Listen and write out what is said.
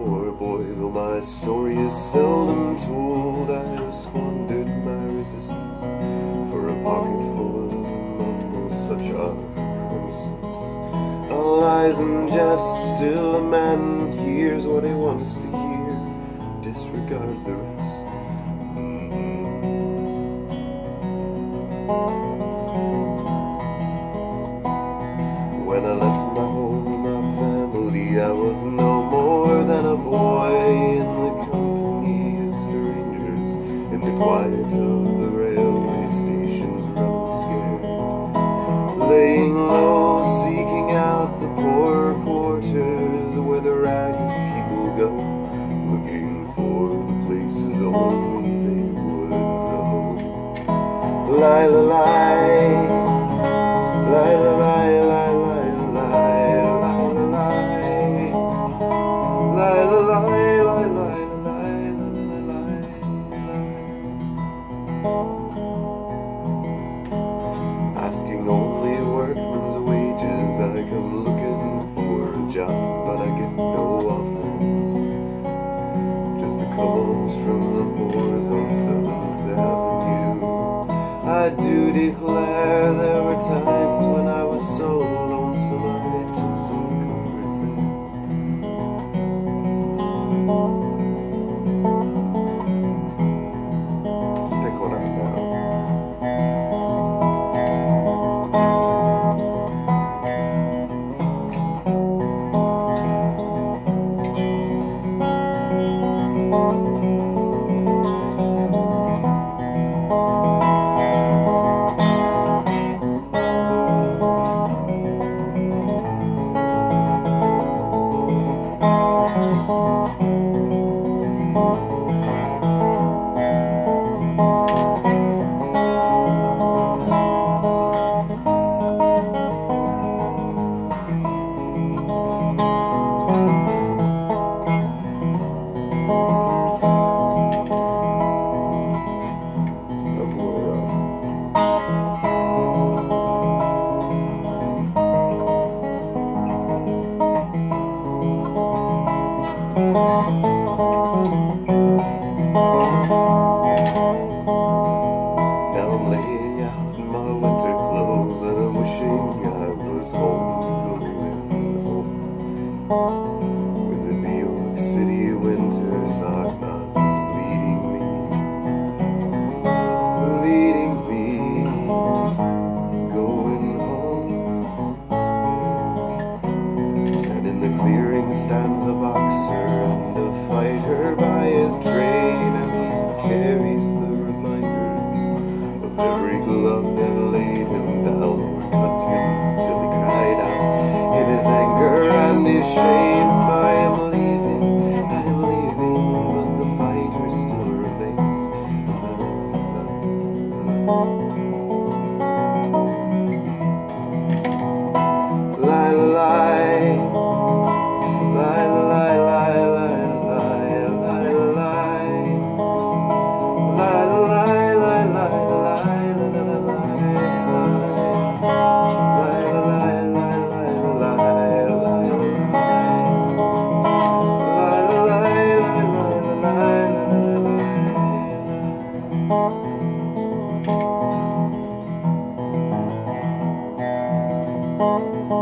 poor boy, though my story is seldom told. I have squandered my resistance for a pocket full of mumbles. Such are promises, all lies and jest. Still a man hears what he wants to hear, disregards the rest. When I left my home, my family, I was no more than a boy in the company of strangers, in the quiet of the railway stations, running scared, laying low, seeking out the poor quarters where the ragged people go, looking for the places only they would know. Lie, lie, lie, lie, lie, lie. Asking only workman's wages, I come looking for a job, but I get no offers, just the calls from the whores on 7th Avenue. I do declare there were times when I was so lonesome I took some comfort there. Pick one up now. Now I'm laying out in my winter clothes, and I'm wishing I was home, going home. When the New York City winters are not bleeding me, going home. And in the clearing stands a boxer and a fighter by his trade, and he carries the every glove that laid him down or cut him till he cried out in his anger and his shame, I am leaving, but the fighter still remains. Lie, lie, lie, lie, lie, lie, lie, lie, lie, lie, lie, lie, lie. Thank you.